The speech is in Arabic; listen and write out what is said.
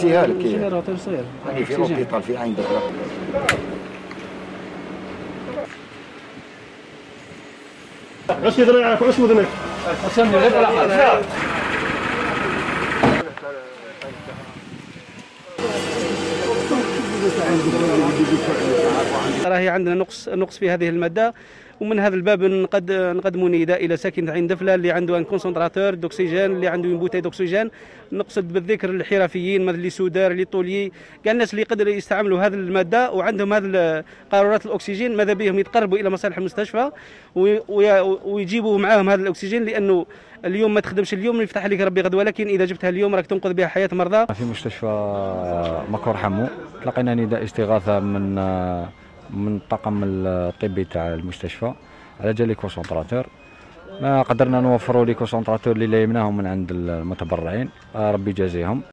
يمشيها لك. الجينيراتور صغير يعني في لوبيطال في عين دبره. عش ذراعك وعش وذنك. راهي عندنا نقص في هذه الماده، ومن هذا الباب نقدموا نداء الى ساكن عين دفله اللي عنده ان كونسنتراتور دوكسيجين، اللي عنده ان بوتاي دوكسيجين. نقصد بالذكر الحرفيين مثل لي سودار لي طولي، كاع الناس اللي يقدروا يستعملوا هذه الماده وعندهم هذه قارورات الاكسجين، ماذا بهم يتقربوا الى مصالح المستشفى ويجيبوا معاهم هذا الاكسجين، لانه اليوم ما تخدمش اليوم يفتح عليك ربي غد، ولكن اذا جبتها اليوم راك تنقذ بها حياه مرضى. في مستشفى مكور حمو تلقينا نداء استغاثه من الطاقم الطبي تاع المستشفى على جال كونسنتراتور. ما قدرنا نوفروا لي كونسنتراتور اللي لايمناهم من عند المتبرعين، ربي يجازيهم.